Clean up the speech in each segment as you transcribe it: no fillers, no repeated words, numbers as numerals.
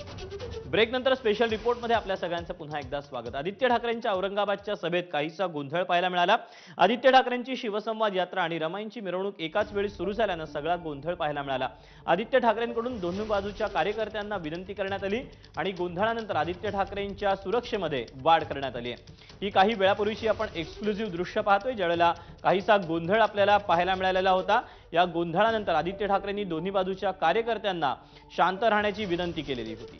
Break नंतर special रिपोर्टमध्ये आपल्या सगळ्यांचं पुन्हा एकदा स्वागत। आदित्य ठाकरेंच्या औरंगाबादच्या सभेत काहीसा गोंधळ पाहायला मिळाला। आदित्य ठाकरेंची शिवसंवाद यात्रा आणि रमाईंची मिरवणूक एकाच वेळी सुरू झाल्याने सगळा गोंधळ पाहायला मिळाला। आदित्य ठाकरेंकडून दोन्ही बाजूच्या कार्यकर्त्यांना विनंती करण्यात आली आणि गोंधळानंतर आदित्य ठाकरेंच्या सुरक्षेमध्ये वाढ करण्यात आली आहे। ही काही वेळापूर्वीची आपण एक्सक्लुझिव्ह दृश्य पाहतोय, ज्यावेळेला काहीसा गोंधळ आपल्याला पाहायला मिळालेला होता। या गोंधळानंतर आदित्य ठाकरेंनी दोन्ही बाजूच्या कार्यकर्त्यांना शांत राहण्याची विनंती केलेली होती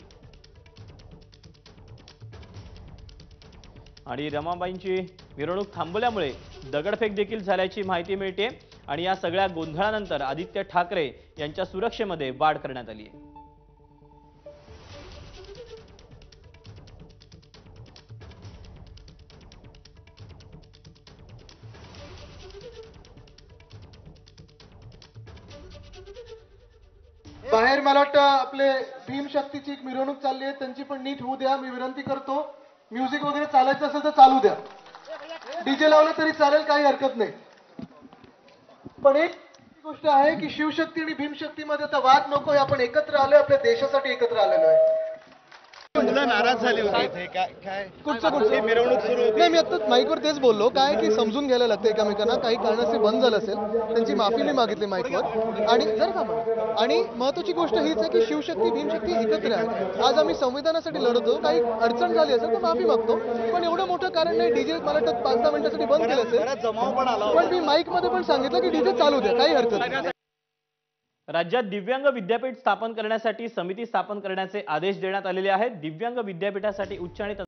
आणि रमाबाईंची मिरवणूक थांबवल्यामुळे दगडफेक देखील झाल्याची माहिती मिळते आणि या सगळ्या गोंधळानंतर आदित्य ठाकरे यांच्या सुरक्षेमध्ये वाढ करण्यात आली आहे। बाहेर मला वाटतं आपले भीमशक्तीची एक मिरवणूक चालली आहे, त्यांची पण नीट होऊ द्या। मी विनंती करतो, म्युझिक वगैरे चालायचं असेल तर चालू द्या, डीजे लावलं तरी चालेल, काही हरकत नाही। पण एक गोष्ट आहे की शिवशक्ती आणि भीमशक्तीमध्ये आता वाद नको, आपण एकत्र आलोय, आपल्या देशासाठी एकत्र आलेलो आहे। मुलं नाराज झाले होते इथे काय कुठचं मिरवणूक सुरू होती? नाही, मी आता माईकवर तेच बोललो, काय की समजून घ्यायला लागतं एकमेकांना। काही कारणास्तव बंद झालं असेल, त्यांची माफी मी मागितली माईकवर। आणि जर थांबा, आणि महत्वाची गोष्ट हीच आहे की शिवशक्ती भीमशक्ती एकत्र आहे। आज आम्ही संविधानासाठी लढतो, काही अडचण झाली असेल तर माफी मागतो, पण एवढं मोठं कारण नाही डीजे मला वाटतं 5-10 मिनिटांसाठी बंद केलं असेल। जमाव पण आला पण मी माईक मध्ये पण सांगितलं की डीजे चालू द्या, काही हरकत नाही। राज्यात दिव्यांग विद्यापीठ स्थापन करण्यासाठी समिती स्थापन करण्याचे आदेश देण्यात आलेले आहेत। दिव्यांग विद्यापीठासाठी उच्च आणि